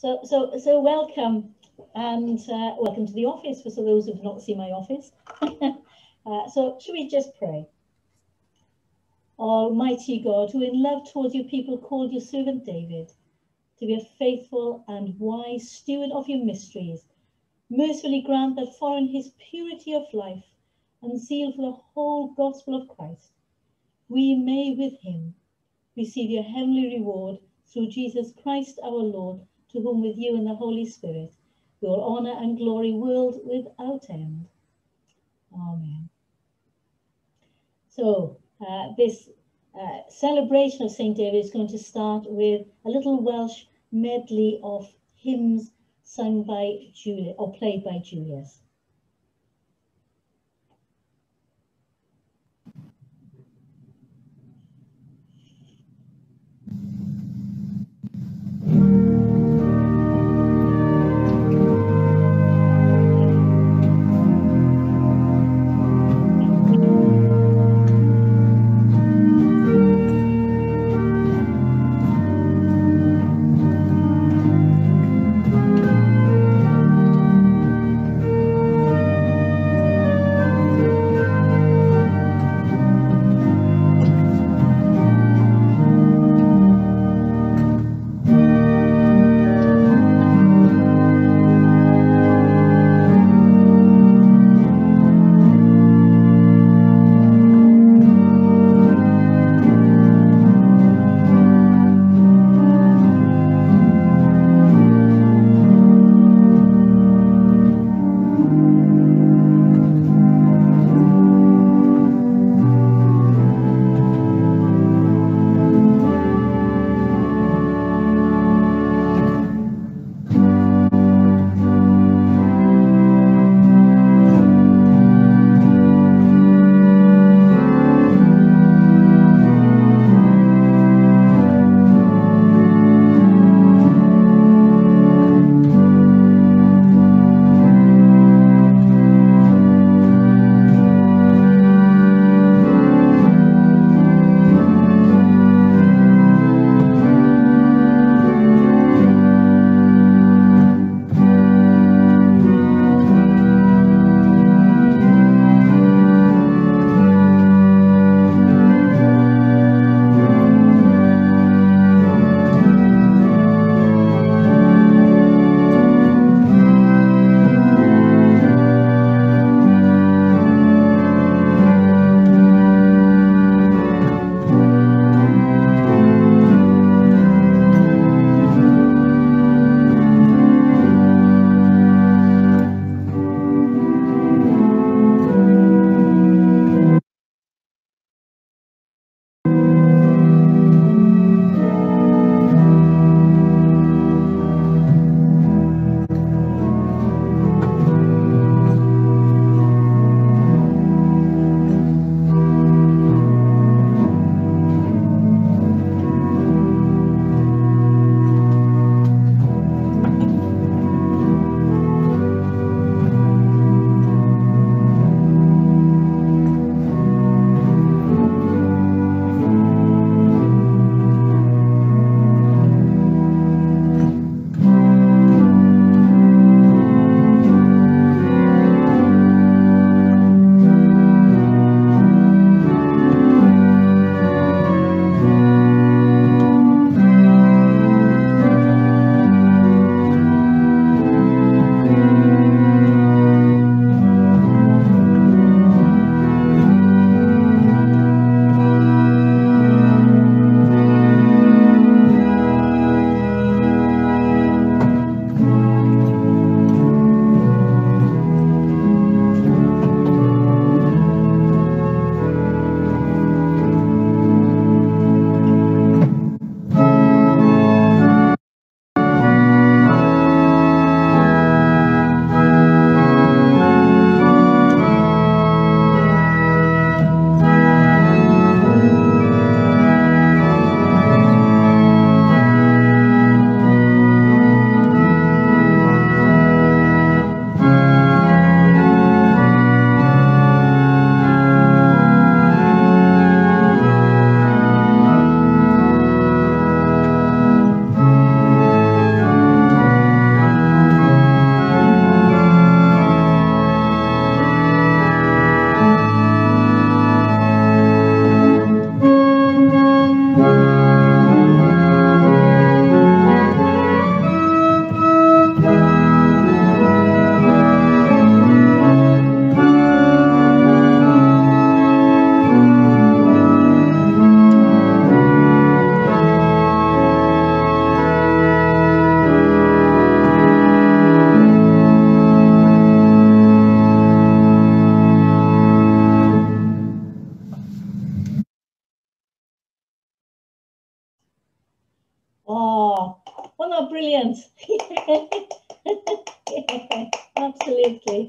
So welcome, and welcome to the office for those who've not seen my office. So should we just pray? Almighty God, who in love towards your people called your servant David to be a faithful and wise steward of your mysteries, mercifully grant that following his purity of life and zeal for the whole gospel of Christ, we may with him receive your heavenly reward through Jesus Christ our Lord, to whom with you and the Holy Spirit be all honour and glory, world without end. Amen. So this celebration of St. David is going to start with a little Welsh medley of hymns sung by Julius, or played by Julius. Oh, brilliant. Yeah, absolutely.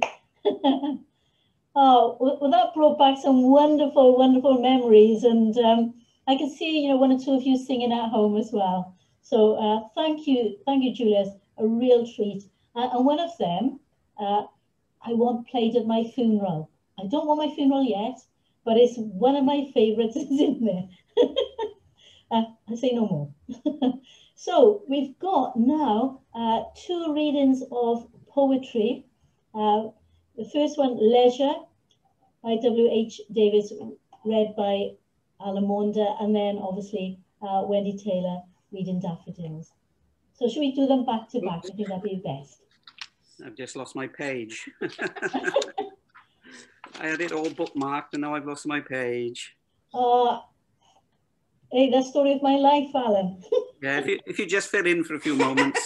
Oh, well, that brought back some wonderful, wonderful memories. And I can see, you know, one or two of you singing at home as well. So thank you, Julius, a real treat. And one of them, I want played at my funeral. I don't want my funeral yet, but it's one of my favorites is in there. I say no more. So we've got now two readings of poetry. The first one, Leisure, by W.H. Davis, read by Alamonda, and then obviously Wendy Taylor reading Daffodils. So should we do them back to back? I think that'd be best. I've just lost my page. I had it all bookmarked and now I've lost my page. Hey, that's the story of my life, Alan. Yeah, if you just fill in for a few moments.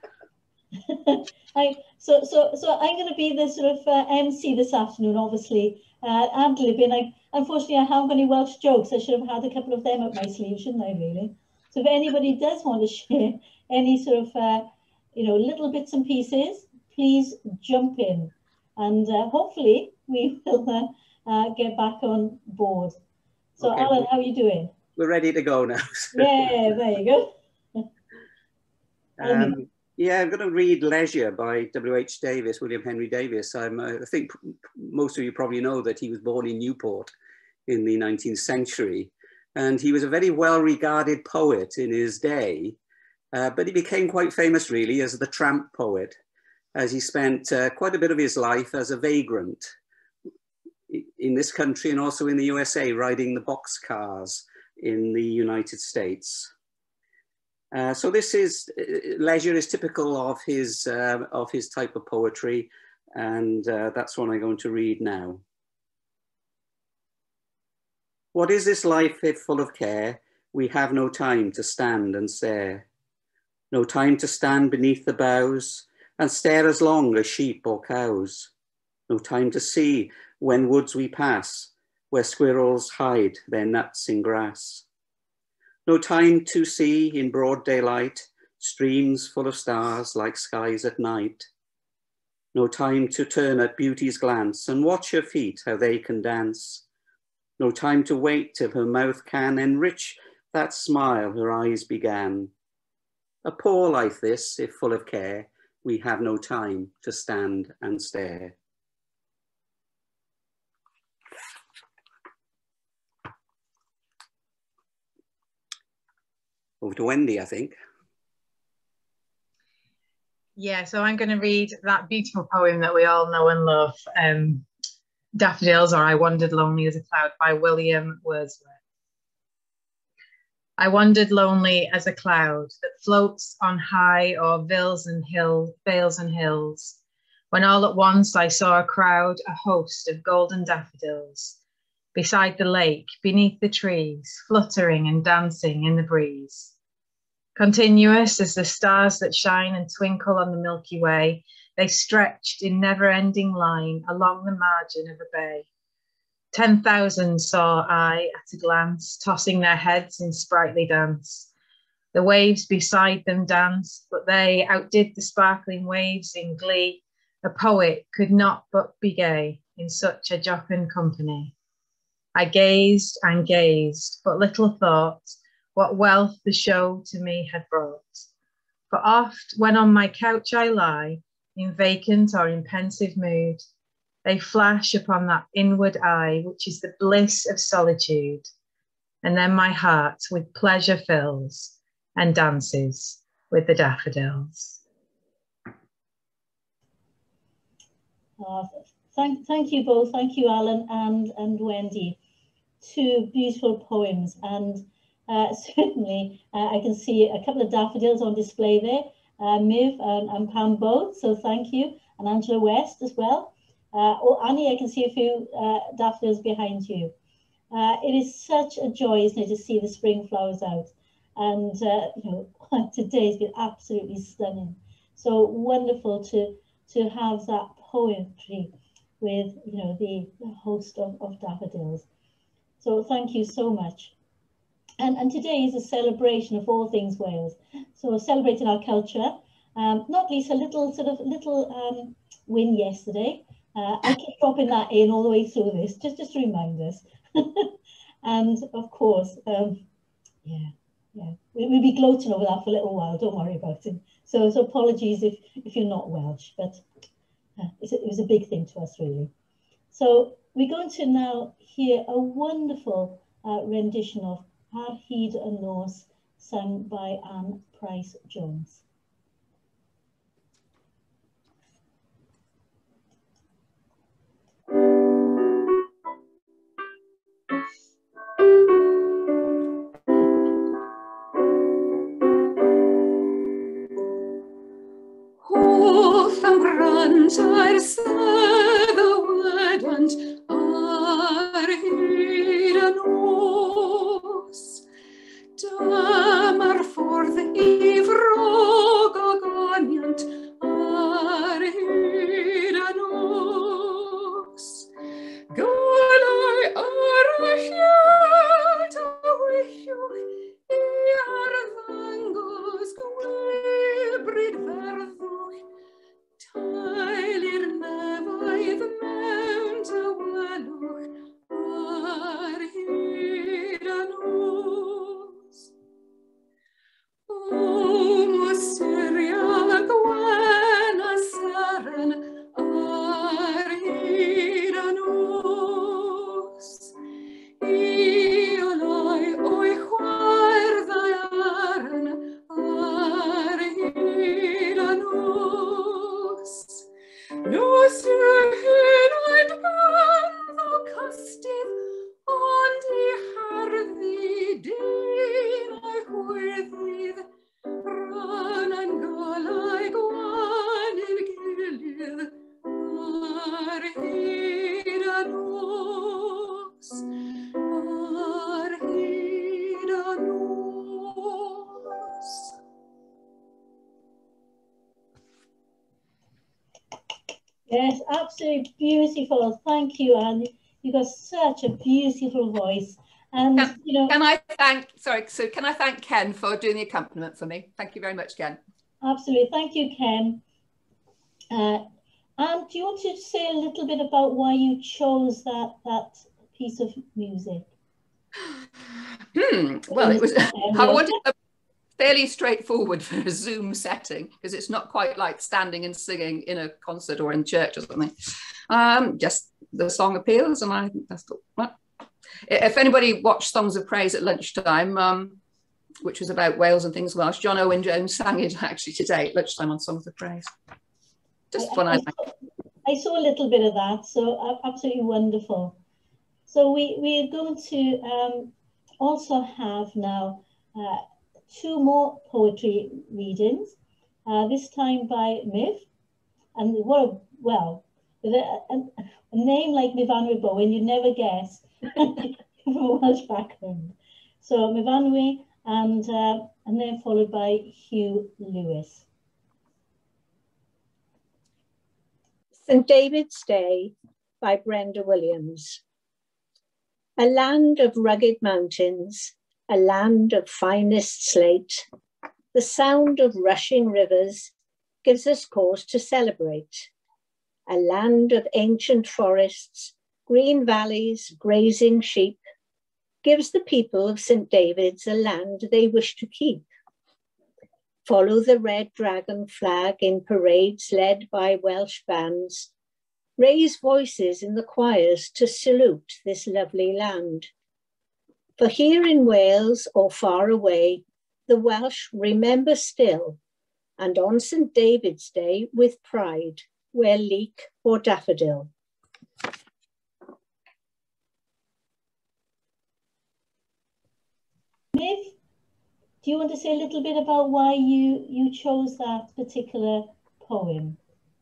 So I'm going to be the sort of MC this afternoon, obviously, ad-libbing. Unfortunately, I haven't got any Welsh jokes. I should have had a couple of them up my sleeve, shouldn't I, really? So if anybody does want to share any sort of, you know, little bits and pieces, please jump in. And hopefully we will get back on board. So okay. Alan, how are you doing? We're ready to go now. Yeah, there you go. Yeah, I'm going to read Leisure by W.H. Davis, William Henry Davis. I think most of you probably know that he was born in Newport in the 19th century. And he was a very well-regarded poet in his day, but he became quite famous really as the tramp poet, as he spent quite a bit of his life as a vagrant in this country and also in the USA, riding the boxcars in the United States. So this is, Leisure is typical of his type of poetry, and that's what I'm going to read now. What is this life if full of care? We have no time to stand and stare. No time to stand beneath the boughs and stare as long as sheep or cows. No time to see when woods we pass, where squirrels hide their nuts in grass. No time to see in broad daylight, streams full of stars like skies at night. No time to turn at beauty's glance and watch her feet, how they can dance. No time to wait till her mouth can enrich that smile her eyes began. A poor life this, if full of care, we have no time to stand and stare. Over to Wendy, I think. Yeah, so I'm going to read that beautiful poem that we all know and love, Daffodils, or I Wandered Lonely as a Cloud by William Wordsworth. I wandered lonely as a cloud that floats on high o'er vales and hills, when all at once I saw a crowd, a host of golden daffodils, beside the lake, beneath the trees, fluttering and dancing in the breeze. Continuous as the stars that shine and twinkle on the Milky Way, they stretched in never-ending line along the margin of a bay. 10,000 saw I at a glance, tossing their heads in sprightly dance. The waves beside them danced, but they outdid the sparkling waves in glee. A poet could not but be gay in such a jocund company. I gazed and gazed, but little thought what wealth the show to me had brought. For oft, when on my couch I lie, in vacant or in pensive mood, they flash upon that inward eye, which is the bliss of solitude. And then my heart with pleasure fills and dances with the daffodils. Thank you both. Thank you, Alan and Wendy. Two beautiful poems, and certainly I can see a couple of daffodils on display there. Miv and Pam both, so thank you, and Angela West as well. Oh, Annie, I can see a few daffodils behind you. It is such a joy, isn't it, to see the spring flowers out, and you know, today's been absolutely stunning. So wonderful to have that poetry with, you know, the host of daffodils. So thank you so much. And today is a celebration of all things Wales. So celebrating our culture, not least a little win yesterday. I keep dropping that in all the way through this, just to remind us. And of course, yeah, we'll be gloating over that for a little while, don't worry about it. So apologies if you're not Welsh, but it was a big thing to us, really. So we're going to now hear a wonderful rendition of Ar Hyd y Nos, sung by Anne Price Jones. Hoff am grant ar syddywed and ar hyd y nos. Dyma'r ffordd I frog o ganiant ar hyd y nos. Galau ar y lliad a wyllwch I arddangos gwybrid ferddwch. Tael i'r nefoedd mewn dywelwch ar hyd y nos. O mosurial gwen a seren ar hyd y nos. I oloi o'i chwerddau aren ar hyd y nos. Nos yw hyn oed ganddo castydd, ond I harddu dyn o'i chwyddydd, rhan yn golau gwan i'r gilydd ar hyd y nos. Ar hyd y nos. Yes, absolutely beautiful. Thank you, Anne. You've got such a beautiful voice. And you know, Can I thank Ken for doing the accompaniment for me? Thank you very much, Ken. absolutely. Thank you, Ken. Anne, do you want to say a little bit about why you chose that piece of music? Well, it was I wanted a fairly straightforward for a Zoom setting because it's not quite like standing and singing in a concert or in church or something. Just the song appeals, and I thought, well, if anybody watched Songs of Praise at lunchtime, which was about Wales and things Welsh, John Owen Jones sang it actually today at lunchtime on Songs of Praise. Just fun. I saw a little bit of that, so absolutely wonderful. So we're going to also have now 2 more poetry readings, this time by Miv. And what with a name like Mifanwy Bowen, you'd never guess from a Welsh background. So Mifanwy, and then followed by Hugh Lewis. St. David's Day by Brenda Williams. A land of rugged mountains, a land of finest slate, the sound of rushing rivers gives us cause to celebrate. A land of ancient forests, green valleys, grazing sheep, gives the people of St. David's a land they wish to keep. Follow the red dragon flag in parades led by Welsh bands. Raise voices in the choirs to salute this lovely land. For here in Wales or far away, the Welsh remember still, and on St. David's Day with pride, wear leek or daffodil. Miv, do you want to say a little bit about why you chose that particular poem?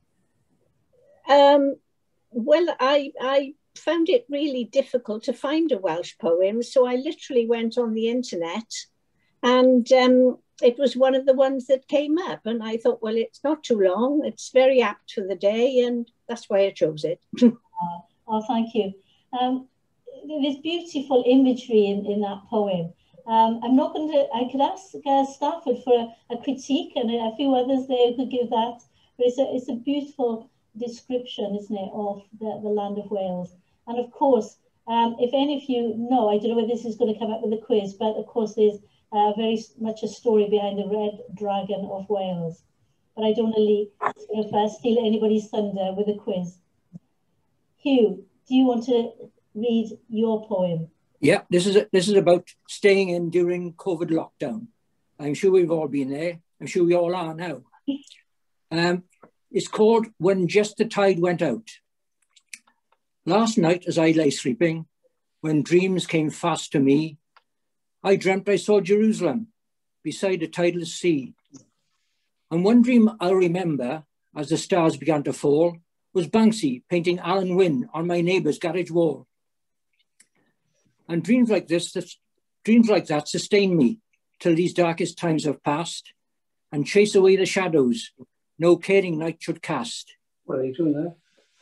Well, I found it really difficult to find a Welsh poem, so I literally went on the internet, and it was one of the ones that came up, and I thought, well, it's not too long, it's very apt for the day, and that's why I chose it. Oh, thank you. There's beautiful imagery in that poem. I'm not going to, I could ask Stafford for a critique and a few others there who could give that. But it's a beautiful description, isn't it, of the land of Wales. And of course, if any of you know, I don't know whether this is going to come up with a quiz, but of course there's very much a story behind the Red Dragon of Wales. But I don't want to steal anybody's thunder with a quiz. Hugh, do you want to read your poem? Yeah, this is about staying in during COVID lockdown. I'm sure we've all been there. I'm sure we all are now. It's called When Just the Tide Went Out. Last night as I lay sleeping, when dreams came fast to me, I dreamt I saw Jerusalem beside a tideless sea. And one dream I'll remember as the stars began to fall was Banksy painting Alan Wynne on my neighbour's garage wall. And dreams like that sustain me till these darkest times have passed and chase away the shadows no caring night should cast. What are you doing there?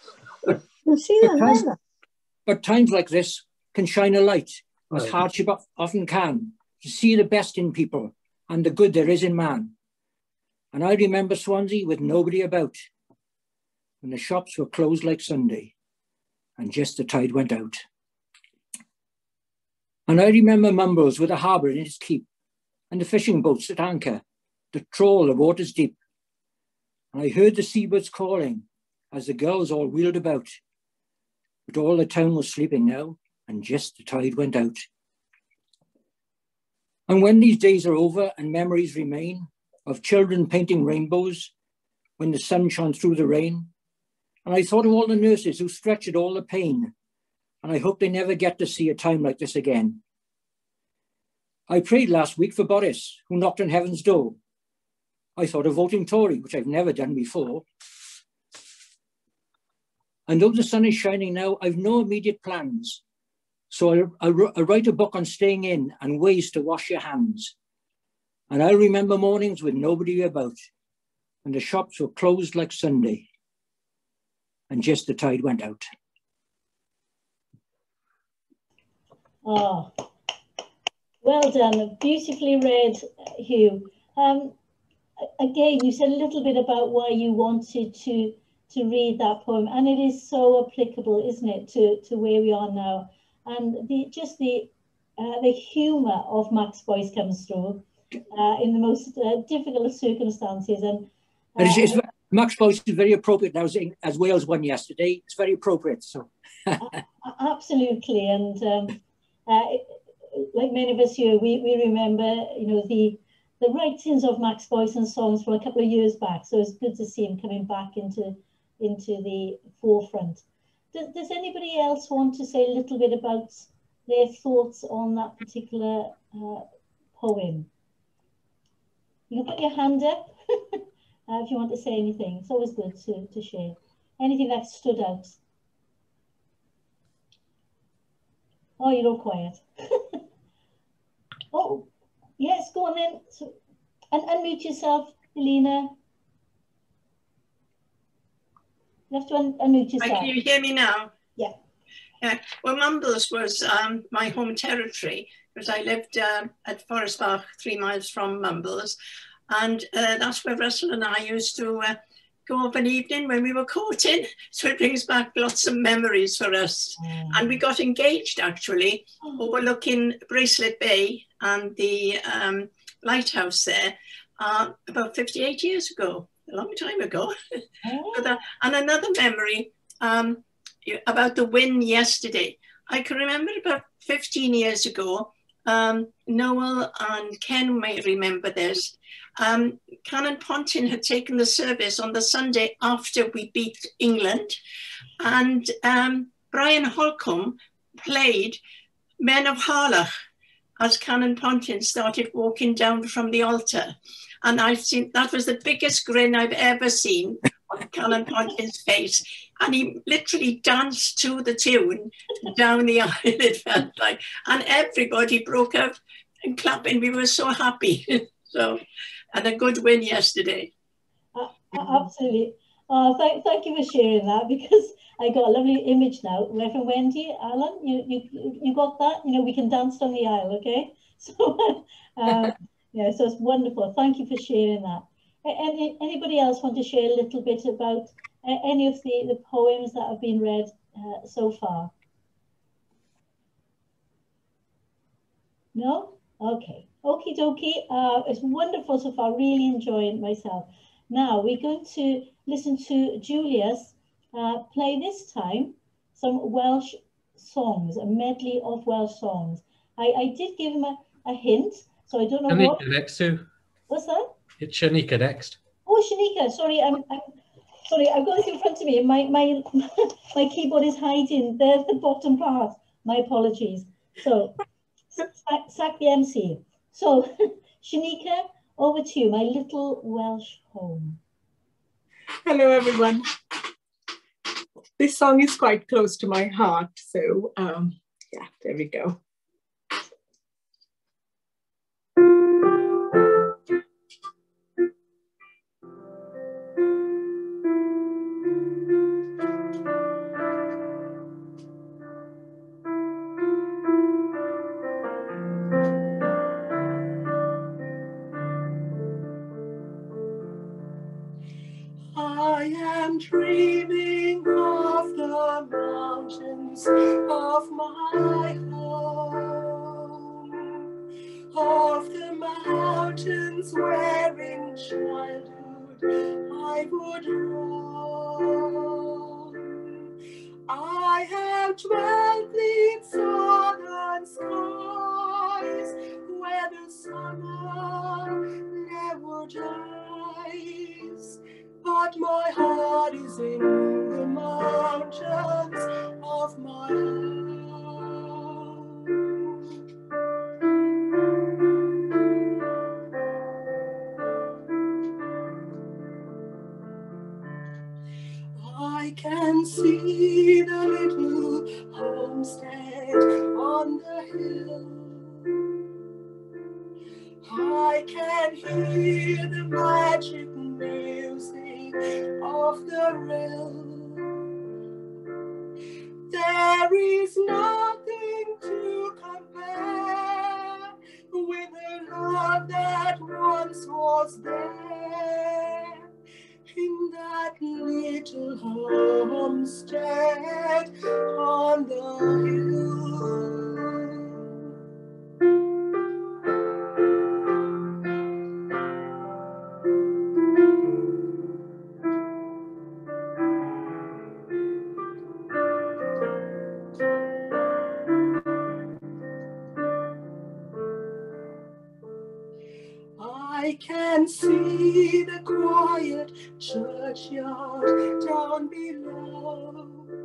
But times like this can shine a light, as hardship often can, to see the best in people and the good there is in man. And I remember Swansea with nobody about, when the shops were closed like Sunday, and just the tide went out. And I remember Mumbles with a harbour in its keep, and the fishing boats at anchor, to trawl the waters deep. And I heard the seabirds calling, as the girls all wheeled about. But all the town was sleeping now, and just the tide went out. And when these days are over and memories remain of children painting rainbows when the sun shone through the rain, and I thought of all the nurses who stretched all the pain, and I hope they never get to see a time like this again. I prayed last week for Boris, who knocked on heaven's door. I thought of voting Tory, which I've never done before. And though the sun is shining now, I've no immediate plans. So I'll write a book on staying in and ways to wash your hands. And I'll remember mornings with nobody about, and the shops were closed like Sunday, and just the tide went out. Oh, well done. Beautifully read, Hugh. Again, you said a little bit about why you wanted to read that poem, and it is so applicable, isn't it, to where we are now. And the humour of Max Boyce comes through in the most difficult of circumstances. And Max Boyce is very appropriate now, as Wales won yesterday. It's very appropriate. So absolutely, and like many of us here, we remember, you know, the writings of Max Boyce and songs from a couple of years back. So it's good to see him coming back into the forefront. Does anybody else want to say a little bit about their thoughts on that particular poem? You can put your hand up if you want to say anything. It's always good to share. Anything that stood out? Oh, you're all quiet. Oh, yes, go on then. So, and unmute yourself, Helena. You have to unmute yourself. Can you hear me now? Yeah. Yeah. Well, Mumbles was my home territory, because I lived at Forest Park, 3 miles from Mumbles. And that's where Russell and I used to go of an evening when we were courting. So it brings back lots of memories for us. And we got engaged, actually, overlooking Bracelet Bay and the lighthouse there about 58 years ago. A long time ago. And another memory about the win yesterday. I can remember about 15 years ago, Noel and Ken may remember this. Canon Pontin had taken the service on the Sunday after we beat England, and Brian Holcomb played Men of Harlech as Canon Pontin started walking down from the altar. And I've seen, that was the biggest grin I've ever seen on Canon Pontin's face. And he literally danced to the tune down the aisle, it felt like. And everybody broke out and clapping. We were so happy. So, and a good win yesterday. Absolutely. Oh, thank you for sharing that, because I got a lovely image now. Reverend Wendy, Alan, you got that? You know, we can dance down the aisle, okay? So, yeah, so it's wonderful. Thank you for sharing that. Anybody else want to share a little bit about any of the poems that have been read so far? No? Okay. Okie dokie. It's wonderful so far. Really enjoying it myself. Now we're going to listen to Julius play this time some Welsh songs, a medley of Welsh songs. I did give him a hint, so I don't know what. Shanika next too. What's that? It's Shanika next. Oh, Shanika. Sorry, I'm sorry. I've got this in front of me. My keyboard is hiding. There's the bottom part. My apologies. So, sack the MC. So, Shanika, over to you. My little Welsh home. Hello, everyone. This song is quite close to my heart. So, yeah, there we go. I am dreaming of the mountains of my home, of the mountains where in childhood I would roam. I have dwelt in southern skies where the summer never dies. But my heart is in the mountains of my home. I can see the little homestead on the hill. I can hear the magic music of the rill. There is nothing to compare with the love that once was there in that little homestead on the hill. I can see the quiet churchyard down below,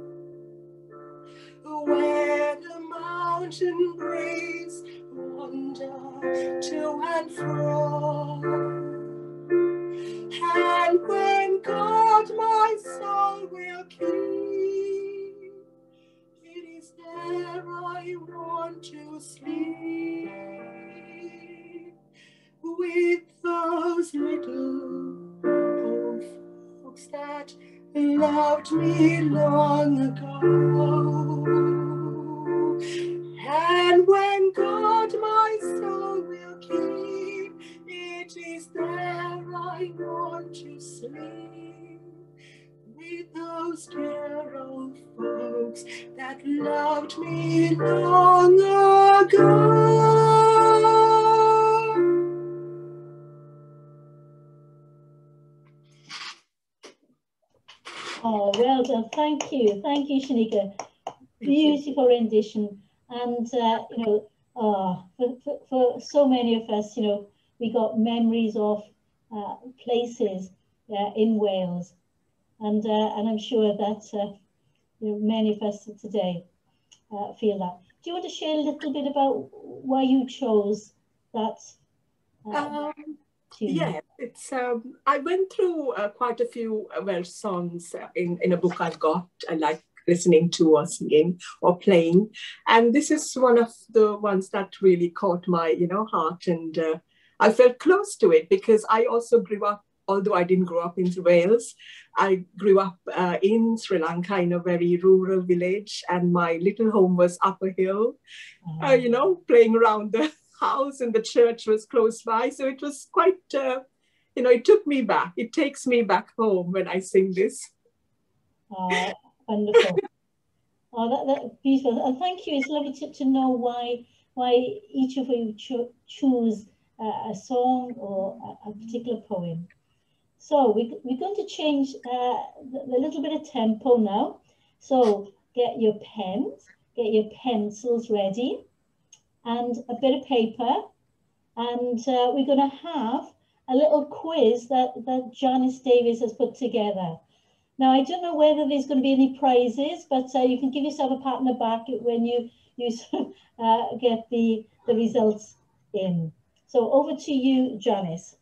where the mountain breeze wander to and fro. And when God my soul will keep, it is there I want to sleep, with those little old folks that loved me long ago. And when God my soul will keep, it is there I want to sleep, with those dear old folks that loved me long ago. Oh, well done. Thank you, Shanika. Beautiful rendition. And you know, for so many of us, you know, we got memories of places in Wales, and I'm sure that you know, many of us today feel that. Do you want to share a little bit about why you chose that? Yeah, it's I went through quite a few Welsh songs in a book I've got. I like listening to or singing or playing, and this is one of the ones that really caught my heart, and I felt close to it because I also grew up, although I didn't grow up in Wales, I grew up in Sri Lanka in a very rural village, and my little home was up a hill, playing around the house and the church was close by. So it was quite, you know, it took me back. It takes me back home when I sing this. Oh, wonderful. Oh, that's beautiful. And thank you. It's lovely to know why each of you choose a song or a particular poem. So we're going to change a little bit of tempo now. So get your pens, get your pencils ready, and a bit of paper. And we're going to have a little quiz that Janice Davis has put together. Now, I don't know whether there's going to be any prizes, but you can give yourself a pat on the back when you get the results in. So over to you, Janice.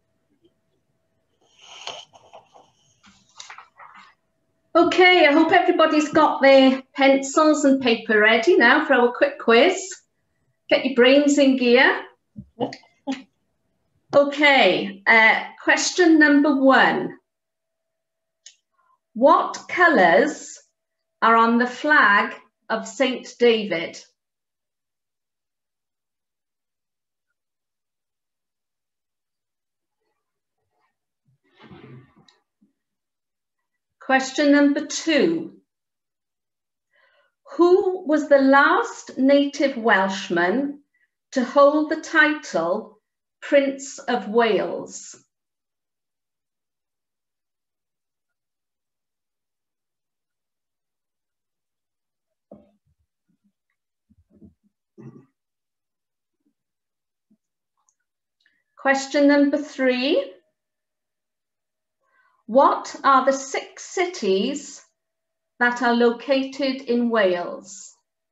Okay, I hope everybody's got their pencils and paper ready now for our quick quiz. Get your brains in gear. Okay, question number 1. What colours are on the flag of St. David? Question number 2. Who was the last native Welshman to hold the title Prince of Wales? Question number 3. What are the 6 cities that are located in Wales?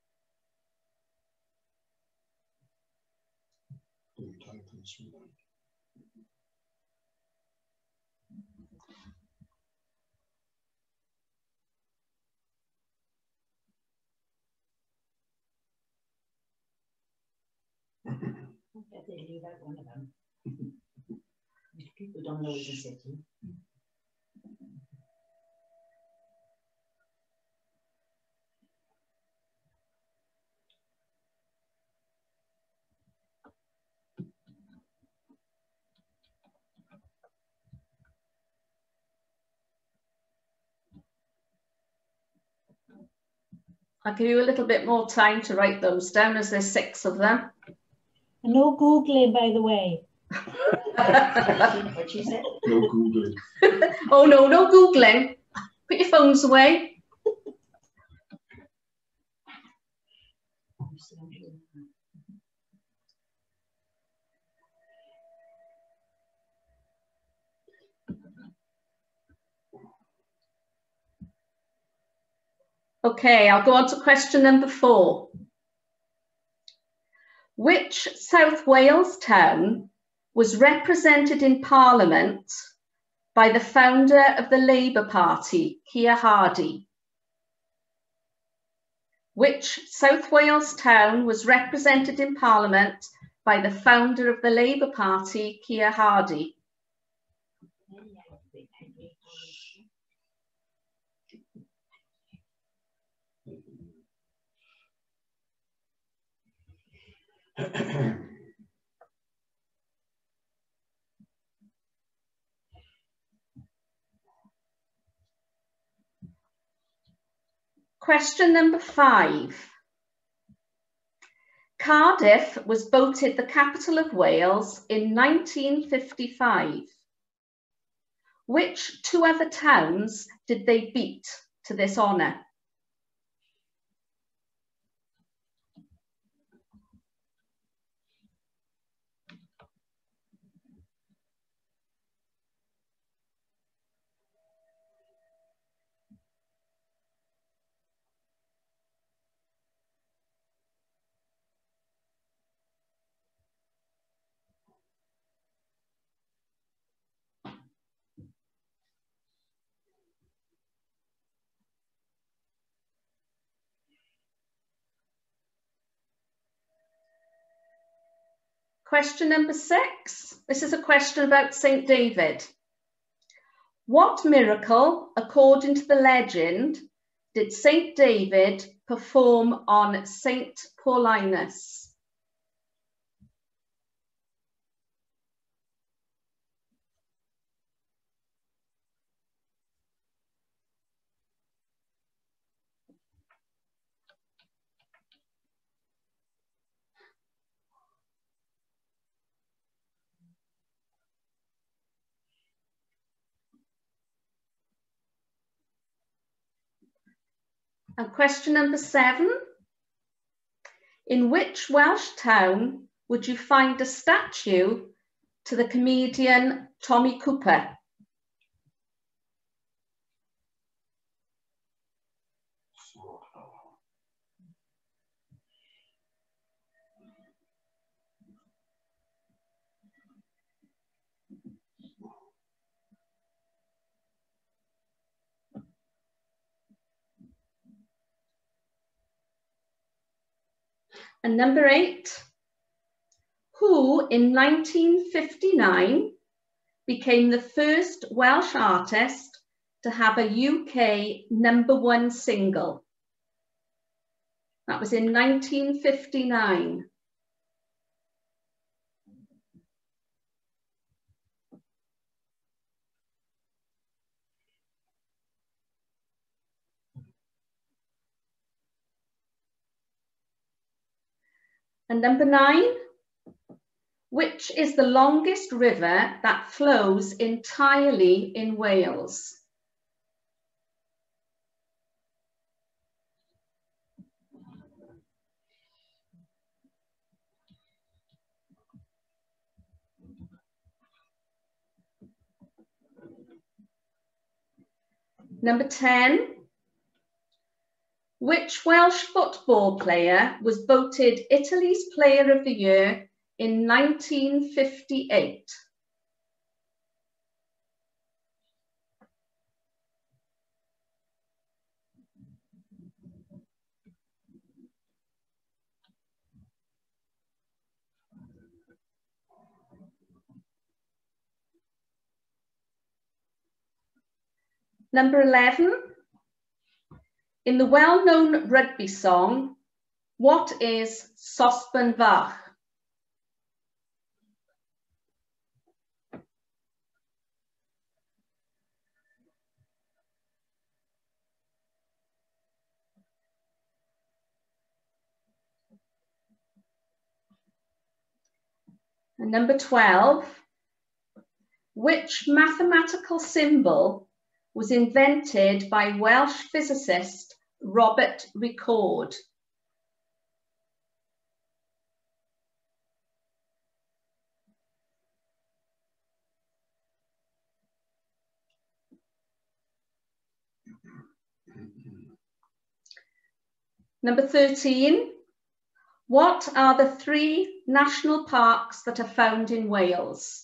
They leave out one of them. People don't know it's a city. I'll give you a little bit more time to write those down as there's 6 of them. No Googling, by the way. What she said? No Googling. Oh no, no Googling. Put your phones away. Okay, I'll go on to question number 4. Which South Wales town was represented in Parliament by the founder of the Labour Party, Keir Hardie? Which South Wales town was represented in Parliament by the founder of the Labour Party, Keir Hardie? Question number 5. Cardiff was voted the capital of Wales in 1955. Which 2 other towns did they beat to this honour? Question number 6. This is a question about St. David. What miracle, according to the legend, did St. David perform on St. Paulinus? And question number 7. In which Welsh town would you find a statue to the comedian Tommy Cooper? And number 8, who in 1959 became the first Welsh artist to have a UK #1 single? That was in 1959. And number 9, which is the longest river that flows entirely in Wales? Number 10, which Welsh football player was voted Italy's Player of the Year in 1958? Number 11, in the well-known rugby song, what is Sosban Fach? And number 12, which mathematical symbol was invented by Welsh physicist Robert Ricord? Number 13, what are the 3 national parks that are found in Wales?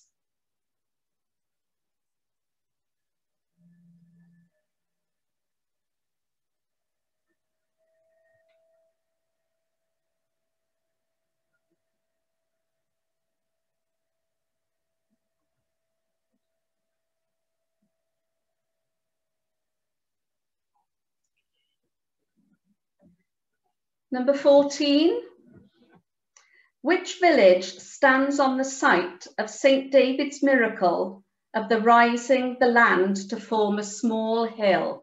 Number 14, which village stands on the site of St. David's miracle of the rising the land to form a small hill?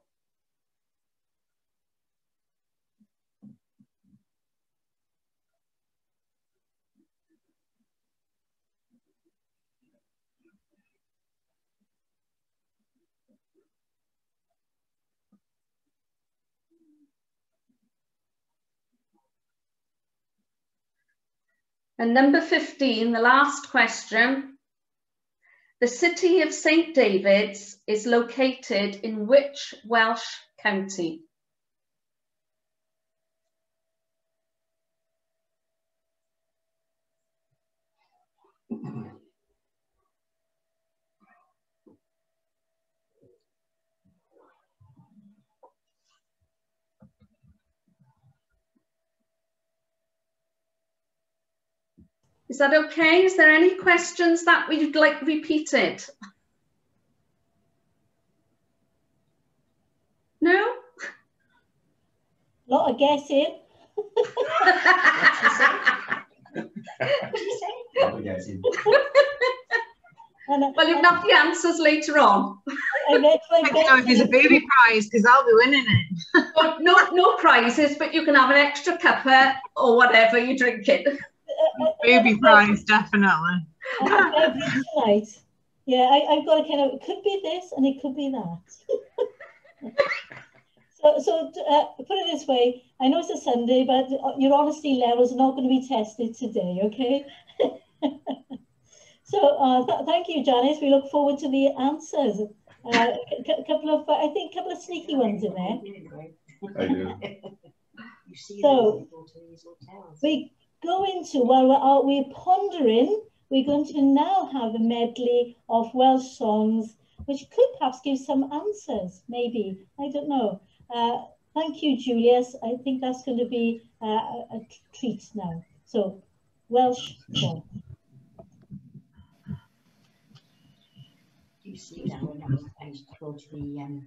And number 15, the last question. The city of St. David's is located in which Welsh county? Is that okay? Is there any questions that we'd like repeated? No? Lot of guessing. Well, you've got the answers later on. There's a baby prize because I'll be winning it. Well, no prizes, but you can have an extra cuppa or whatever you drink it. Baby prize, definitely. Tonight. Yeah, I've got a kind of, it could be this and it could be that. So So put it this way, I know it's a Sunday, but your honesty levels are not going to be tested today, okay? So thank you, Janice. We look forward to the answers. I think a couple of sneaky ones in there. I do. So we go into, while we're pondering, we're going to now have a medley of Welsh songs, which could perhaps give some answers, maybe. I don't know. Thank you, Julius. I think that's going to be a treat now. So, Welsh song. You see now, and I go to the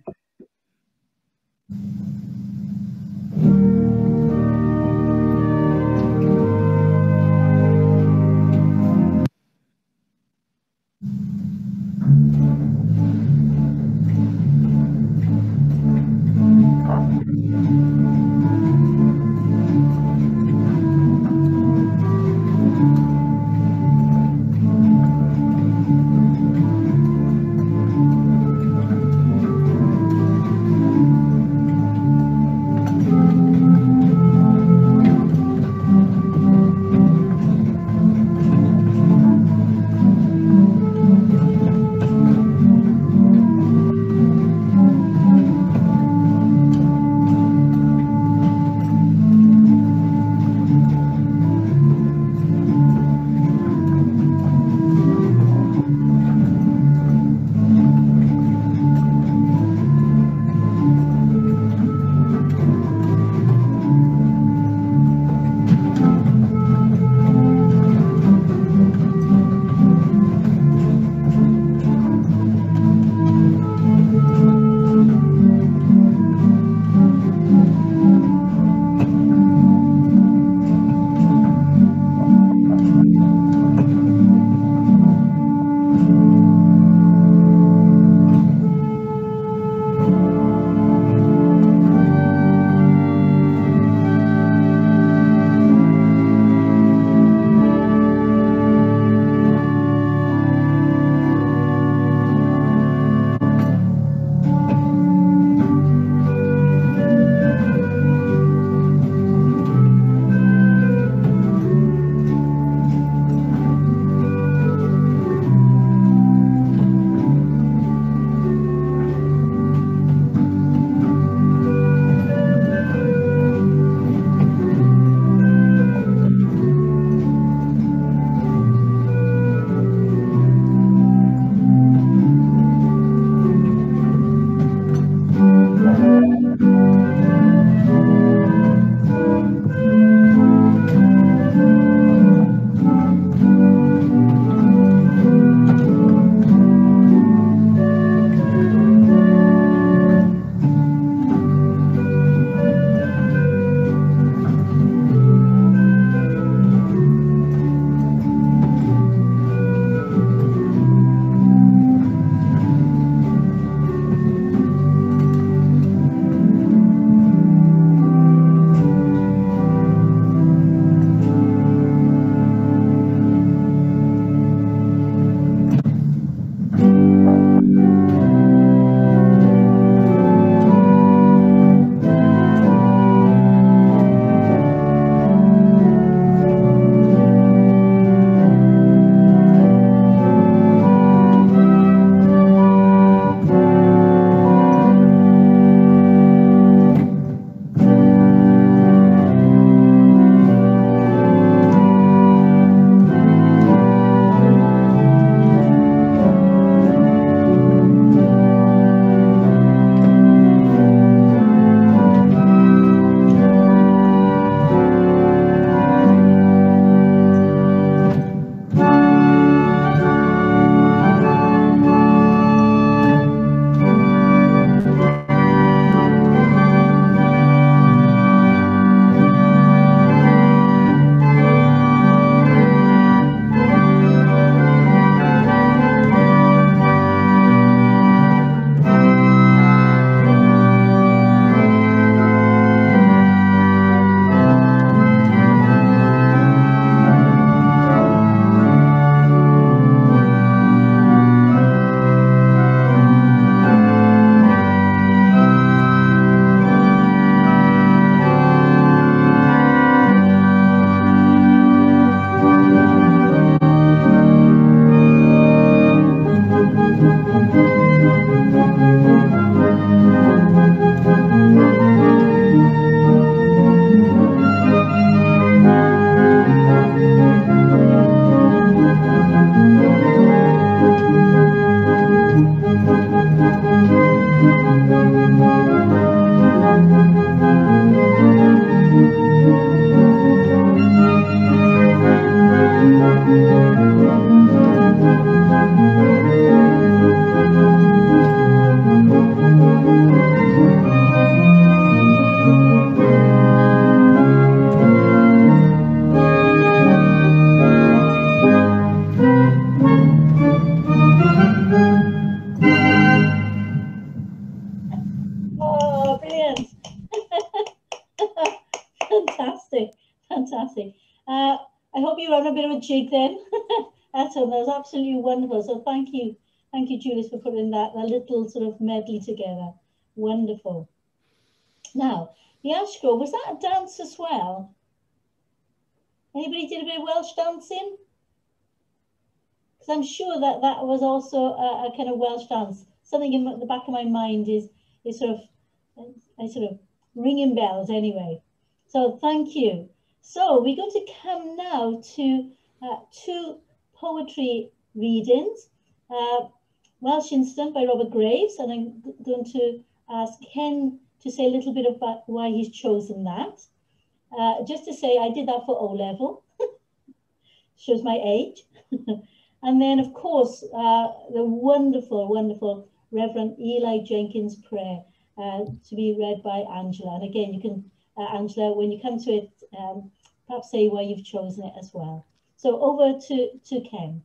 a bit of a jig then. That's all. That was absolutely wonderful. So thank you, Julius, for putting that little sort of medley together. Wonderful. Now, the Ashgrove, was that a dance as well? Anybody did a bit of Welsh dancing? Because I'm sure that that was also a kind of Welsh dance. Something in the back of my mind is sort of ringing bells anyway. So thank you. So we're going to come now to two poetry readings. Welsh Instant by Robert Graves, and I'm going to ask Ken to say a little bit about why he's chosen that. Just to say, I did that for O-level. Shows my age. And then, of course, the wonderful, wonderful Reverend Eli Jenkins' prayer to be read by Angela. And again, you can, Angela, when you come to it, perhaps say why you've chosen it as well. So over to Ken.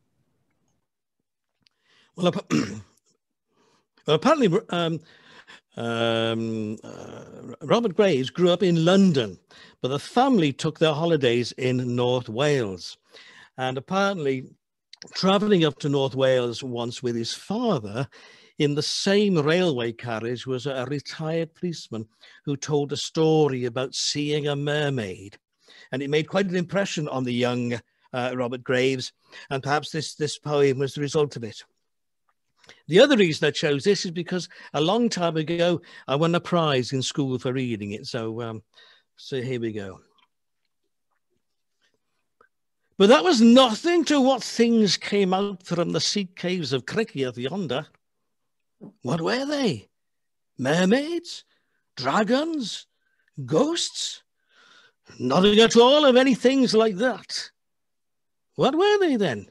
Well, apparently, Robert Graves grew up in London, but the family took their holidays in North Wales. And apparently, travelling up to North Wales once with his father, in the same railway carriage was a retired policeman who told a story about seeing a mermaid. And it made quite an impression on the young Robert Graves, and perhaps this poem was the result of it. The other reason I chose this is because a long time ago, I won a prize in school for reading it. So here we go. But that was nothing to what things came out from the sea caves of Caerleon yonder. What were they? Mermaids? Dragons? Ghosts? Nothing at all of any things like that. What were they then?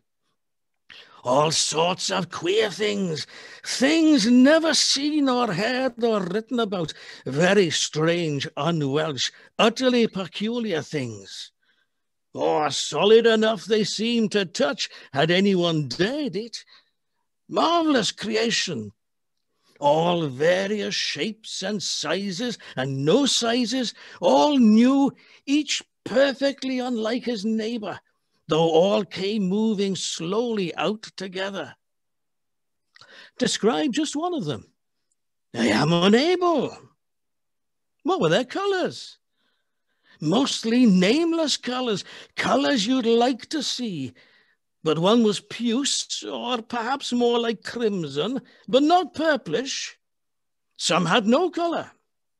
All sorts of queer things, things never seen or heard or written about, very strange, un-Welsh, utterly peculiar things. Oh, solid enough they seemed to touch, had anyone dared it. Marvellous creation. All various shapes and sizes, and no sizes, all new, each perfectly unlike his neighbour, though all came moving slowly out together. Describe just one of them. I am unable. What were their colours? Mostly nameless colours, colours you'd like to see. But one was puce, or perhaps more like crimson, but not purplish. Some had no colour.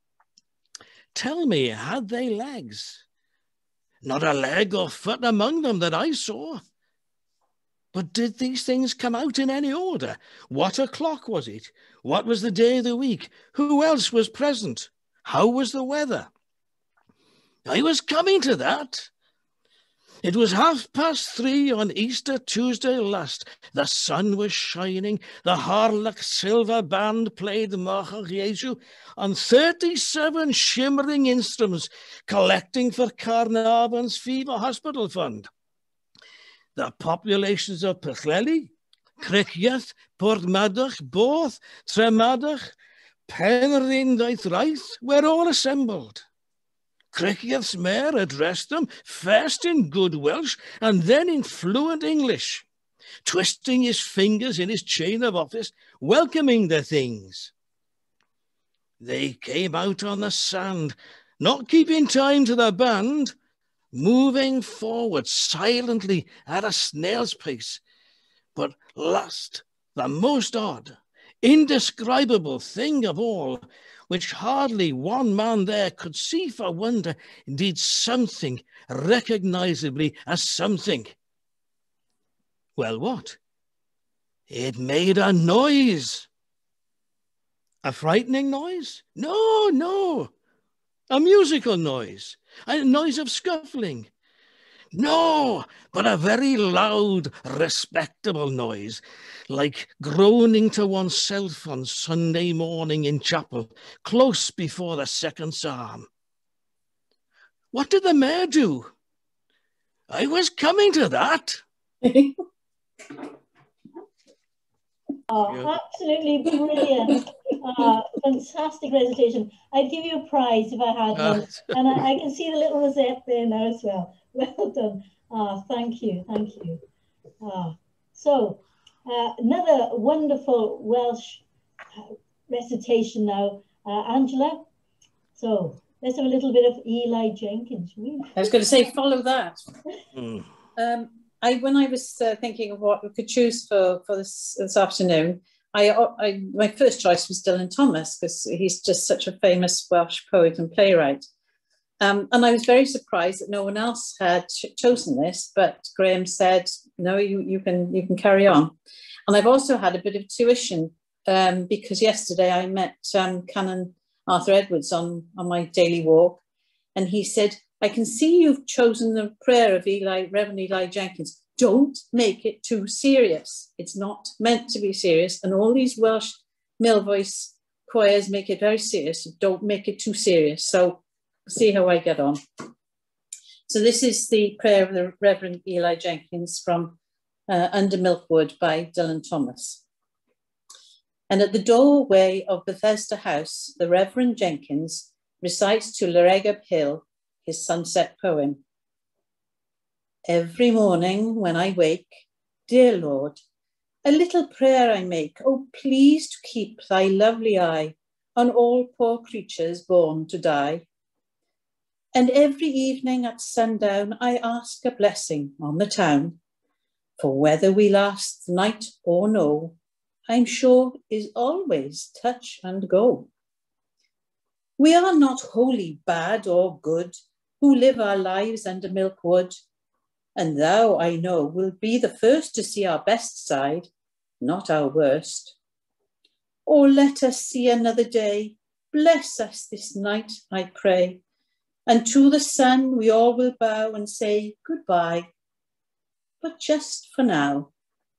Tell me, had they legs? Not a leg or foot among them that I saw. But did these things come out in any order? What o'clock was it? What was the day of the week? Who else was present? How was the weather? I was coming to that. It was 3:30 on Easter Tuesday last. The sun was shining. The Harlech silver band played Machach Jesu on 37 shimmering instruments, collecting for Carnarvon's Fever Hospital Fund. The populations of Pwllheli, Criccieth, Porthmadog, Borth, Tremadog, Penrhyn Raith were all assembled. Criccieth's mayor addressed them first in good Welsh and then in fluent English, twisting his fingers in his chain of office, welcoming the things. They came out on the sand, not keeping time to the band, moving forward silently at a snail's pace. But last, the most odd, indescribable thing of all, which hardly one man there could see for wonder, did something recognizably as something. Well, what? It made a noise. A frightening noise? No, no. A musical noise. A noise of scuffling. No, but a very loud, respectable noise, like groaning to oneself on Sunday morning in chapel, close before the second psalm. What did the mayor do? I was coming to that. Oh, absolutely brilliant. Fantastic recitation. I'd give you a prize if I had one. And I can see the little rosette there now as well. Well done. Thank you, thank you. So, another wonderful Welsh recitation now, Angela. So, let's have a little bit of Eli Jenkins. I was going to say, follow that. When I was thinking of what we could choose for this afternoon, my first choice was Dylan Thomas, because he's just such a famous Welsh poet and playwright. And I was very surprised that no one else had chosen this, but Graham said, no, you can carry on. And I've also had a bit of tuition because yesterday I met Canon Arthur Edwards on my daily walk, and he said, I can see you've chosen the prayer of Reverend Eli Jenkins. Don't make it too serious. It's not meant to be serious. And all these Welsh mill voice choirs make it very serious. Don't make it too serious. So see how I get on. So this is the prayer of the Reverend Eli Jenkins from Under Milkwood by Dylan Thomas. And at the doorway of Bethesda House, the Reverend Jenkins recites to Laregub Hill his sunset poem. Every morning when I wake, dear Lord, a little prayer I make, oh, please to keep thy lovely eye on all poor creatures born to die. And every evening at sundown, I ask a blessing on the town, for whether we last the night or no, I'm sure is always touch and go. We are not wholly bad or good, who live our lives under Milkwood, and thou, I know, will be the first to see our best side, not our worst. Oh, let us see another day, bless us this night, I pray, and to the sun we all will bow and say goodbye, but just for now.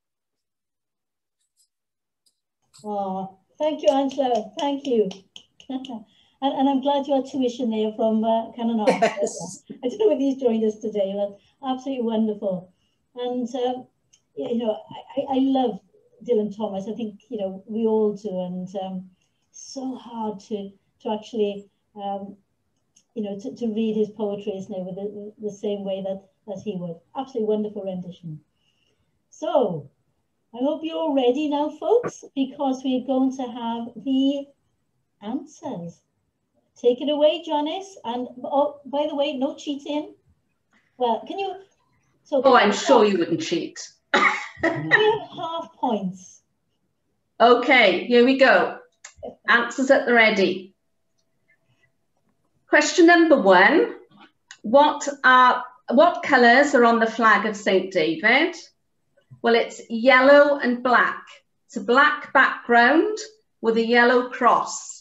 Oh, thank you, Angela, thank you. And I'm glad you had tuition there from Canon Arthur. Yes. I don't know whether he's joined us today, but absolutely wonderful. And, you know, I love Dylan Thomas. I think, you know, we all do. And so hard to actually, you know, to read his poetry, isn't it, with the same way that he would. Absolutely wonderful rendition. So, I hope you're all ready now, folks, because we're going to have the answers. Take it away, Janice. And oh, by the way, no cheating. Well, can you? So oh, I'm sure you wouldn't cheat. We have half points. Okay, here we go. Answers at the ready. Question number 1. What colours are on the flag of St. David? Well, it's yellow and black. It's a black background with a yellow cross.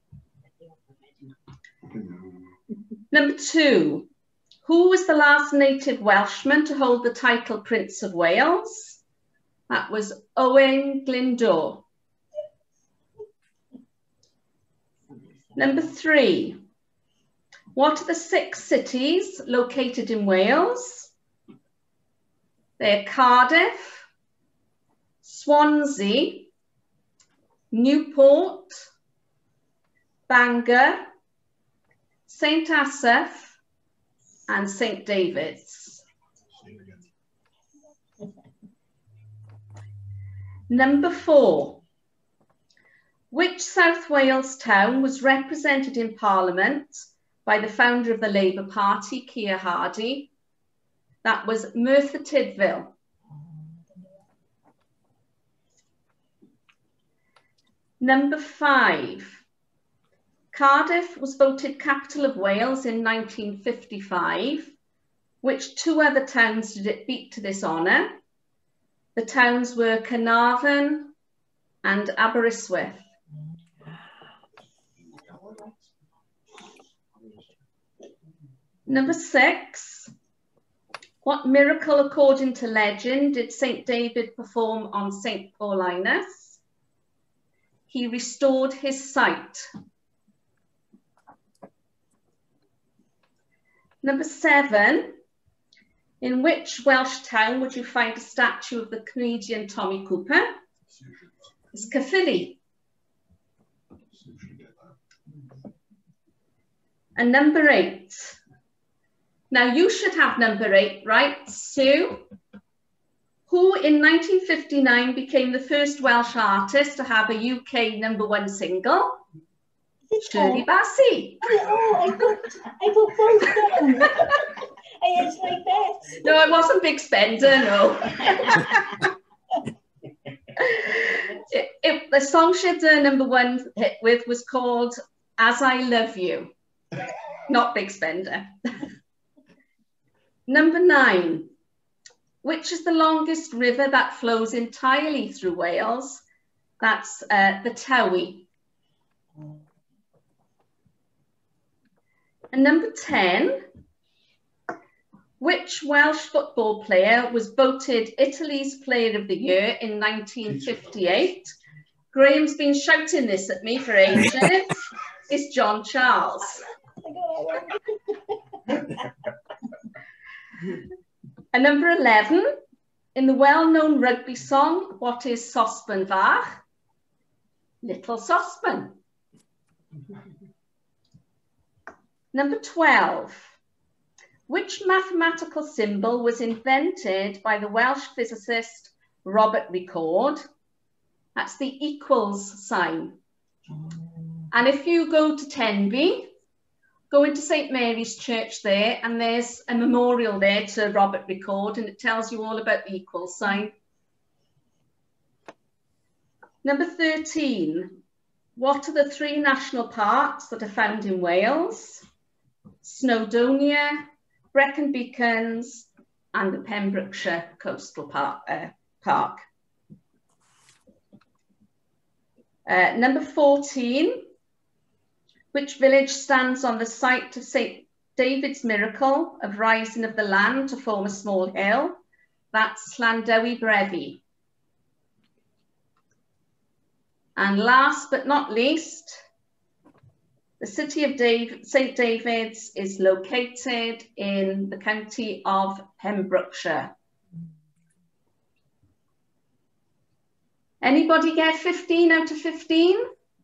Number 2, who was the last native Welshman to hold the title Prince of Wales? That was Owain Glyndwr. Number 3, what are the 6 cities located in Wales? They're Cardiff, Swansea, Newport, Bangor, St. Asaph, and St. David's. Number 4, which South Wales town was represented in Parliament by the founder of the Labour Party, Keir Hardie? That was Merthyr Tydfil. Number 5, Cardiff was voted capital of Wales in 1955. Which 2 other towns did it beat to this honour? The towns were Carnarvon and Aberystwyth. Number 6, what miracle, according to legend, did St. David perform on St. Paulinus? He restored his sight. Number 7, in which Welsh town would you find a statue of the comedian Tommy Cooper? It's Caerphilly. And number 8, Now you should have number 8, right, Sue? Who in 1959 became the first Welsh artist to have a UK #1 single? Shirley Bassey. Oh, I thought both of them. It's like that. No, it wasn't Big Spender, no. The song she had the #1 hit with was called As I Love You, not Big Spender. Number 9, which is the longest river that flows entirely through Wales? That's the Tywi. And number 10, which Welsh football player was voted Italy's Player of the Year in 1958? Graham's been shouting this at me for ages. It's John Charles. And number 11, in the well-known rugby song, what is Sosban Fach? Little Sosban. Number 12, which mathematical symbol was invented by the Welsh physicist Robert Recorde? That's the equals sign. And if you go to Tenby, go into St Mary's Church there, and there's a memorial there to Robert Recorde, and it tells you all about the equals sign. Number 13, what are the 3 national parks that are found in Wales? Snowdonia, Brecon Beacons, and the Pembrokeshire Coastal Park. Number 14, which village stands on the site of St David's miracle of rising of the land to form a small hill? That's Llandewi Brefi. And last but not least, the city of St David's is located in the county of Pembrokeshire. Anybody get 15 out of 15?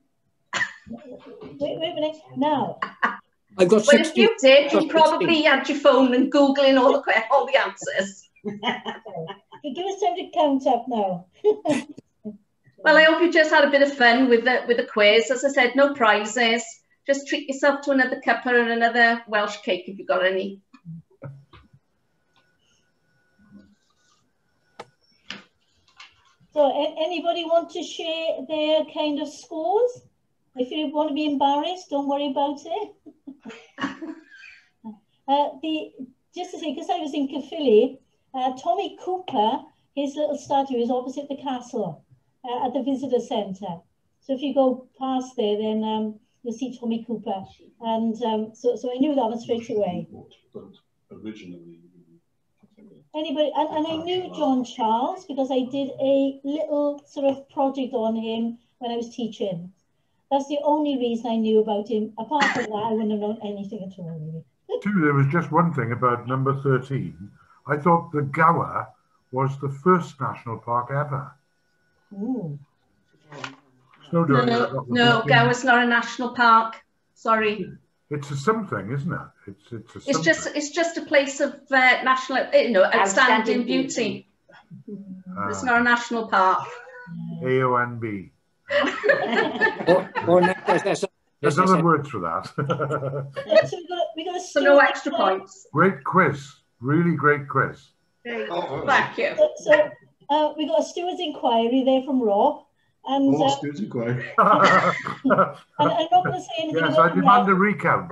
Wait a minute. No. I got 60. Well, if you did, you probably had your phone and Googling all the answers. Give us time to count up now. Well, I hope you just had a bit of fun with the quiz. As I said, no prizes. Just treat yourself to another cuppa and another Welsh cake if you've got any. So anybody want to share their kind of scores? If you want to be embarrassed, don't worry about it. Just to say, because I was in Caerphilly, Tommy Cooper, his little statue is opposite the castle at the visitor centre. So if you go past there, then you'll see Tommy Cooper. And so I knew that one straight away. Originally. Anybody, and I knew John Charles because I did a little sort of project on him when I was teaching. That's the only reason I knew about him. Apart from that, I wouldn't have known anything at all, really. There was just one thing about number 13. I thought the Gower was the first national park ever. Ooh. No, Gower's not a national park. Sorry. It's a something, isn't it? It's just a place of national, outstanding beauty. It's not a national park. AONB. There's other words for that. So no extra points. Great quiz. Really great quiz. Thank you. So we got a steward's inquiry there from Rob. And, steward's inquiry. and I'm not going to say anything. Yes, I demand a recount.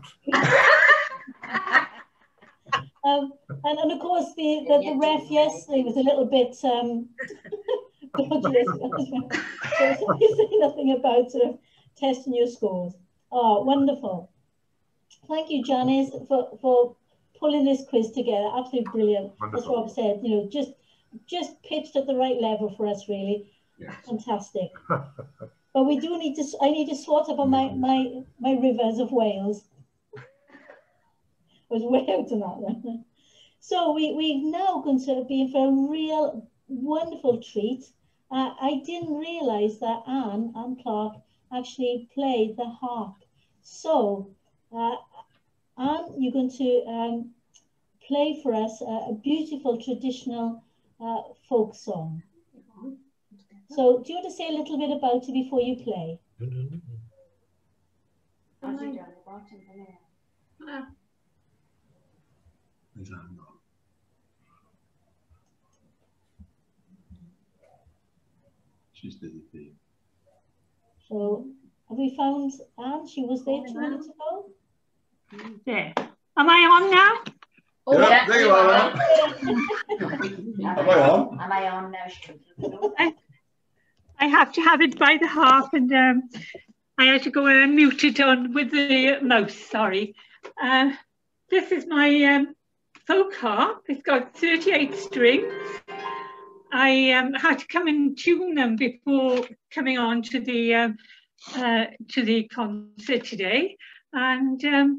And of course the ref yesterday was a little bit dodgy. So you say nothing about testing your scores. Oh, wonderful. Thank you, Janice, for pulling this quiz together. Absolutely brilliant. Wonderful. As Rob said, just pitched at the right level for us, really. Yes. Fantastic. But we do need to, I need to sort up on my rivers of Wales. I was way out on that one. So we're now going to be in for a real wonderful treat. I didn't realise that Anne Clark actually played the harp. So Anne, you're going to play for us a beautiful traditional folk song. So do you want to say a little bit about it before you play? So have we found Anne? She was there 2 minutes ago. There. Am I on now? Oh, yeah, there you are. Am I on? Am I on now? I have to have it by the half, and I had to go and mute it on with the mouse, sorry. This is my folk harp. It's got 38 strings. I had to come and tune them before coming on to the concert today, and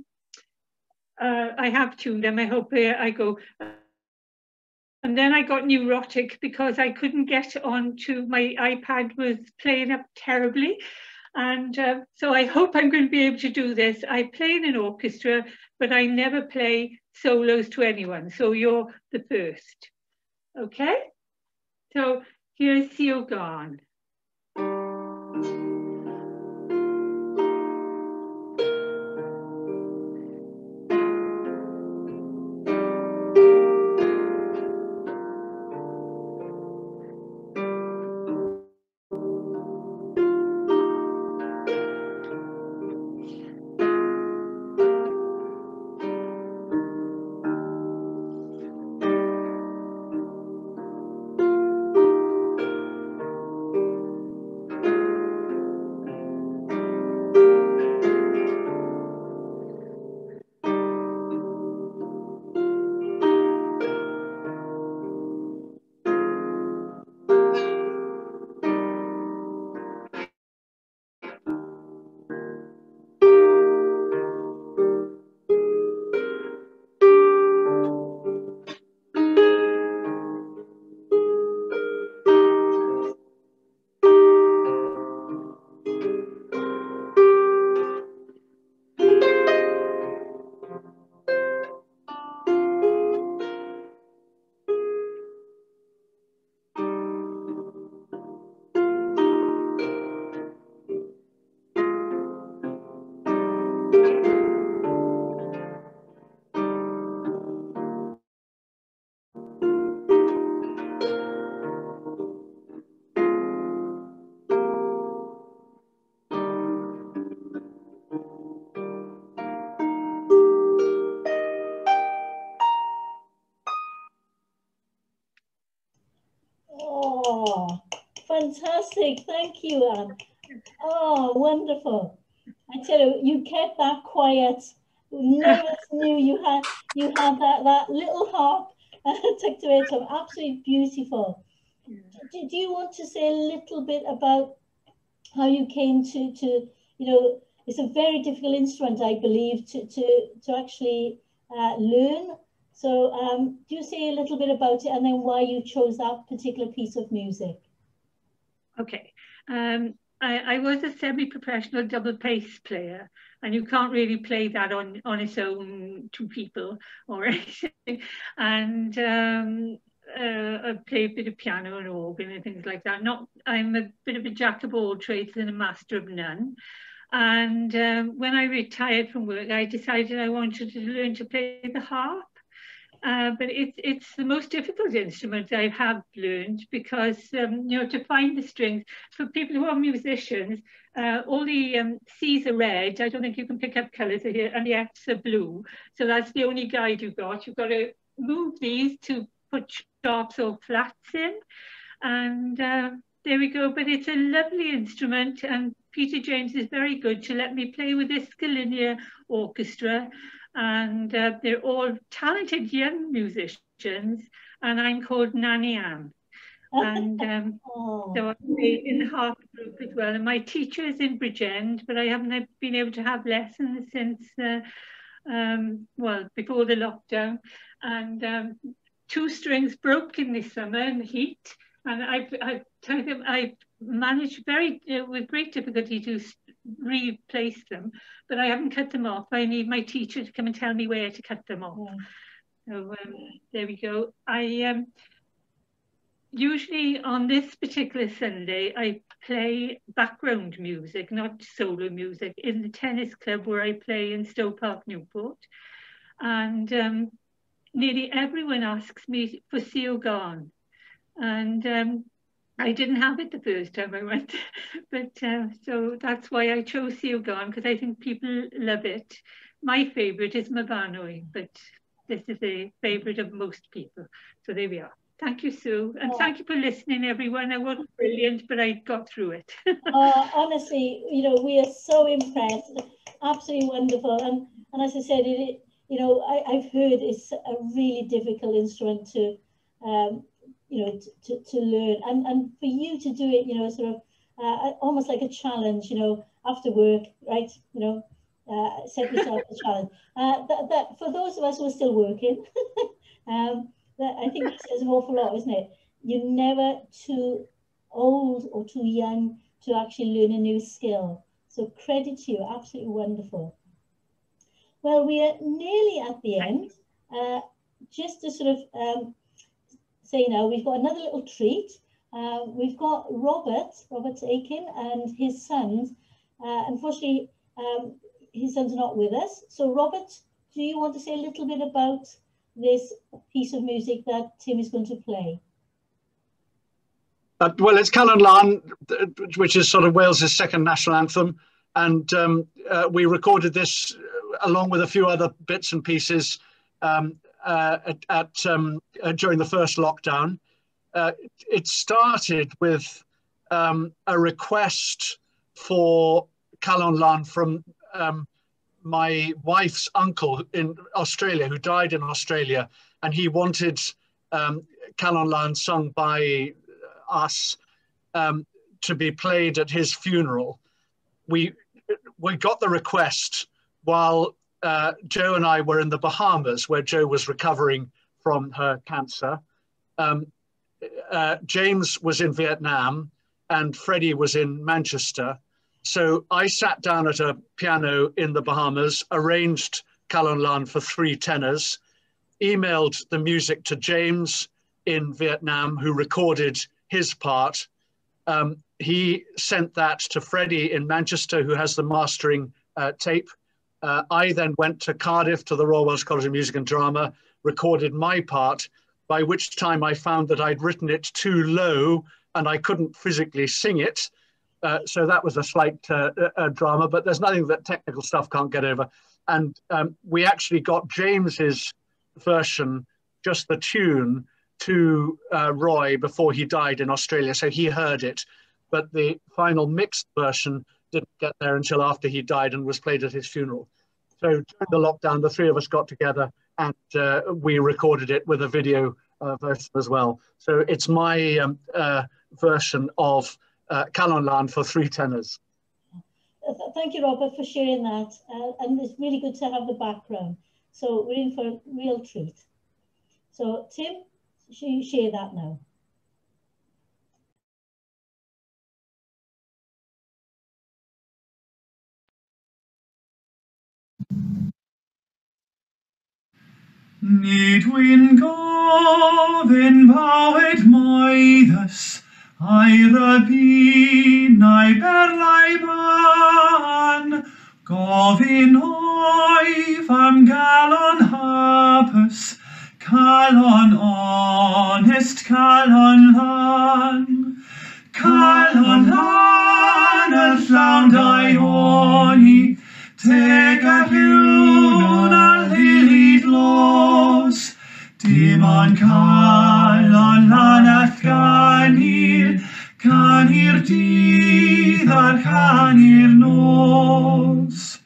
I have tuned them. I hope I go. And then I got neurotic because I couldn't get onto my iPad, was playing up terribly. And so I hope I'm going to be able to do this. I play in an orchestra, but I never play solos to anyone. So you're the first. Okay? So here's Siogan. Oh, fantastic. Thank you, Anne. Oh, wonderful. I tell you, you kept that quiet. None of us knew you had that little harp tucked away. So absolutely beautiful. Do you want to say a little bit about how you came to you know, it's a very difficult instrument, I believe, to actually learn. So do you say a little bit about it and then why you chose that particular piece of music? Okay. I was a semi-professional double bass player, and you can't really play that on its own, two people or anything. And I play a bit of piano and organ and things like that. I'm a bit of a jack of all trades and a master of none. And when I retired from work, I decided I wanted to learn to play the harp. But it's the most difficult instrument I have learned because, you know, to find the strings, for people who are musicians, all the C's are red. I don't think you can pick up colours here, and the F's are blue. So that's the only guide you've got. You've got to move these to put sharps or flats in. And there we go. But it's a lovely instrument, and Peter James is very good to let me play with this Caerleon Orchestra. And they're all talented young musicians, and I'm called Nanny Ann. And so I play in the harp group as well. And my teacher is in Bridgend, but I haven't been able to have lessons since, well, before the lockdown. And 2 strings broke in this summer in the heat. And I've managed with great difficulty to replace them, but I haven't cut them off. I need my teacher to come and tell me where to cut them off. So there we go. I usually on this particular Sunday, I play background music, not solo music, in the tennis club where I play in Stowe Park, Newport. And nearly everyone asks me for Sio Gone. And I didn't have it the first time I went, but so that's why I chose Sio Gone, because I think people love it. My favourite is Mabanoi, but this is a favourite of most people. So there we are. Thank you, Sue. And thank you for listening, everyone. I wasn't brilliant, but I got through it. Honestly, you know, we are so impressed. Absolutely wonderful. And as I said, you know, I've heard it's a really difficult instrument to, you know, to learn. And for you to do it, you know, sort of almost like a challenge, you know, after work, right? You know, set yourself a challenge. That for those of us who are still working, I think that says an awful lot, isn't it? You're never too old or too young to actually learn a new skill. So credit to you, absolutely wonderful. Well, we are nearly at the end. Just to sort of say now, we've got another little treat. We've got Robert Aiken and his sons. Unfortunately, his sons are not with us. So Robert, do you want to say a little bit about this piece of music that Tim is going to play? Well, it's Caerleon Lan, which is sort of Wales's second national anthem. And we recorded this along with a few other bits and pieces during the first lockdown. It started with a request for Caerleon Lan from my wife's uncle in Australia, who died in Australia, and he wanted Caerleon Lan sung by us to be played at his funeral. We got the request while Joe and I were in the Bahamas, where Joe was recovering from her cancer. James was in Vietnam and Freddie was in Manchester. So I sat down at a piano in the Bahamas, arranged Caerleon Lan for 3 tenors, emailed the music to James in Vietnam, who recorded his part. He sent that to Freddie in Manchester, who has the mastering tape. I then went to Cardiff to the Royal Welsh College of Music and Drama, recorded my part, by which time I found that I'd written it too low and I couldn't physically sing it. So that was a slight drama, but there's nothing that technical stuff can't get over. And we actually got James's version, just the tune, to Roy before he died in Australia. So he heard it, but the final mixed version didn't get there until after he died and was played at his funeral. So during the lockdown, the 3 of us got together and we recorded it with a video version as well. So it's my version of Caerleon Lan for 3 tenors. Thank you, Robert, for sharing that. And it's really good to have the background. So we're in for a real treat. So Tim, should you share that now? Nid wy'n gofyn bawyd moeddus, a'r y byn a'i berlau ban, gofyn oif am galon hapus, calon honest, Caerleon Lan. Caerleon Lan, y llawn daioni, teg a rhywun a lili dlos, dim ond Caerleon Lan ath ganir, canir dydd a'r canir nos.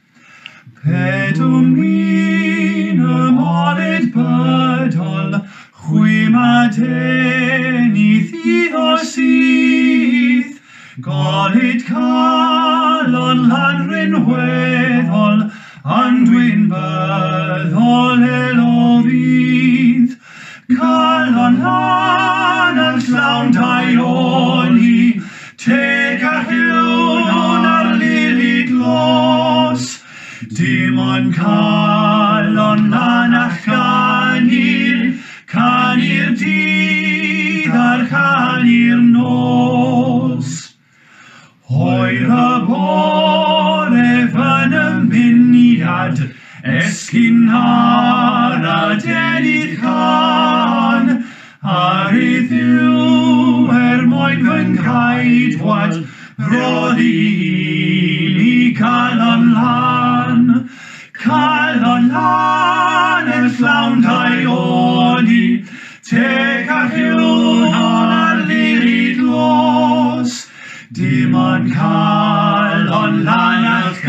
Pedwyn ymolyd bydol, chwym a deni ddydd o syth, golyd Caerleon Lan rynweddol, andwyn byddol elo fydd. Caerleon Lan yn llawn daioni, teg a rhywun ar lili glos, dim ond Caerleon Lan a chanir, can i'r dydd a'r can i'r nos. Oer y bore fan ymyniad, esgyn ar a denydd can, ar iddiw mwyn fy nghaedwad, roedd i Caerleon lan. Caerleon lan llawn daioni, teg a hiwn ar lirid los. Dim ond Caerleon lan a'ch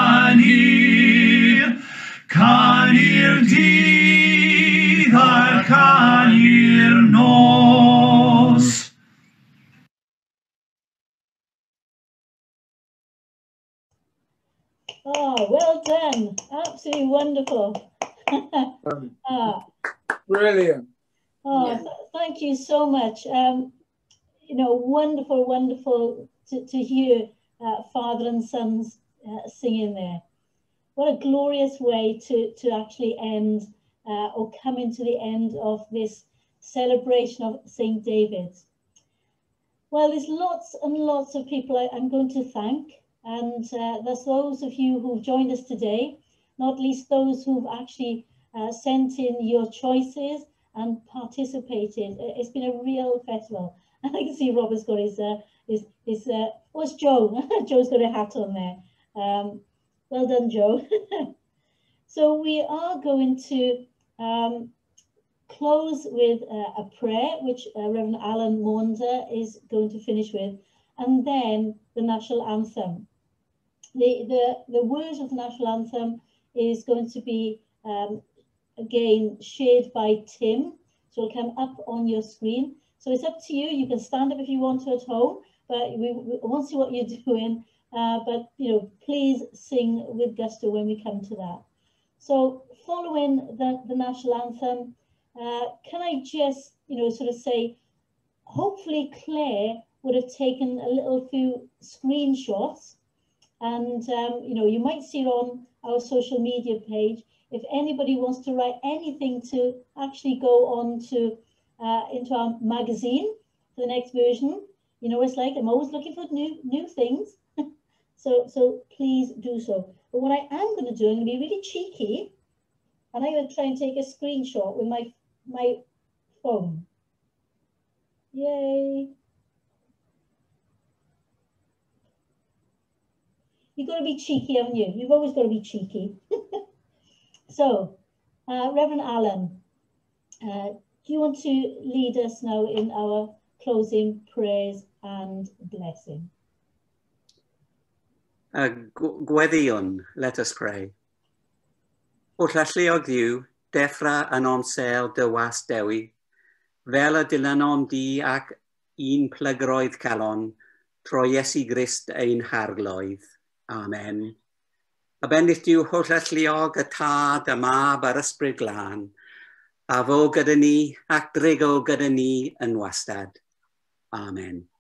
canir dydd a'r canir nos. Oh, well done. Absolutely wonderful. Brilliant. Oh, thank you so much. You know, wonderful, wonderful to hear father and sons singing there. What a glorious way to actually end or come into the end of this celebration of St. David's. Well, there's lots and lots of people I'm going to thank. And there's those of you who've joined us today, not least those who've actually sent in your choices and participated. It's been a real festival. And I can see Robert's got his what's Joe? Joe's got a hat on there. Well done, Joe. So we are going to close with a prayer, which Reverend Alan Maunder is going to finish with, and then the national anthem. The words of the national anthem is going to be, again, shared by Tim. So it'll come up on your screen. So it's up to you. You can stand up if you want to at home, but we won't see what you're doing. But, you know, please sing with gusto when we come to that. So following the national anthem, can I just, you know, sort of say, hopefully Claire would have taken a little few screenshots, and you know, you might see it on our social media page. If anybody wants to write anything to actually go on to into our magazine for the next version, you know, it's like I'm always looking for new things. so please do so. But what I am going to do, I'm going to be really cheeky, and I'm going to try and take a screenshot with my phone. Yay! You've got to be cheeky, haven't you? You've always got to be cheeky. So, Reverend Alan, do you want to lead us now in our closing prayers and blessing? Gweddion, let us pray. O llalluog Dduw, deffra yn onsel dy was dewi, fel y dilynom di ac un plygroedd calon, tro Iesu Grist ein harglwydd. Amen. A bendith Dduw o llalluog y tad, y mab a'r ysbryd glân, a fo gyda ni ac drigo gyda ni yn wastad. Amen.